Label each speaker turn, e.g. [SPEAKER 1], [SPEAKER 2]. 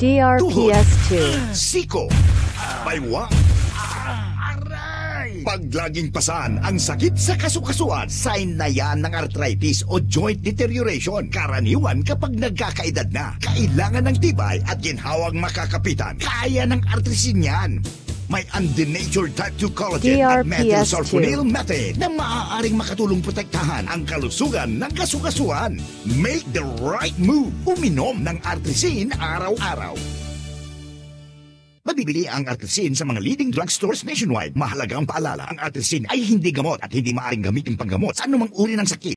[SPEAKER 1] DRPS 2.
[SPEAKER 2] Siko. Baywang. Pag laging pasan ang sakit sa kasukasuan, sign na yan ng arthritis o joint deterioration. Karaniwan kapag nagkakaedad na. Kailangan ng tibay at ginhawang makakapitan. Kaya ng Arthricin yan. May undenatured type 2 collagen at methylsulfonyl methane na maaaring makatulong protektahan ang kalusugan ng kasukasuan. Make the right move. Uminom ng Arthricin araw-araw. Mabibili ang Arthricin sa mga leading drugstores nationwide. Mahalagang paalala, ang Arthricin ay hindi gamot at hindi maaaring gamitin panggamot sa anumang uri ng sakit.